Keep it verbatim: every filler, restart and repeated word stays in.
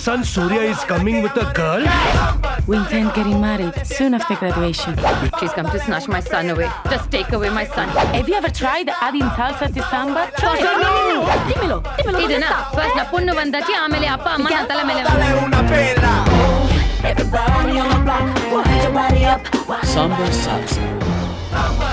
son Surya is coming with a girl? We intend getting married soon after graduation. She's come to snatch my son away. Just take away my son. Have you ever tried adding salsa to samba? Try it. Dímelo, dímelo. Idena, first na punnu vandaki, aamele appa amma na tala mele. Everybody on the block, wind your body up. Samba salsa.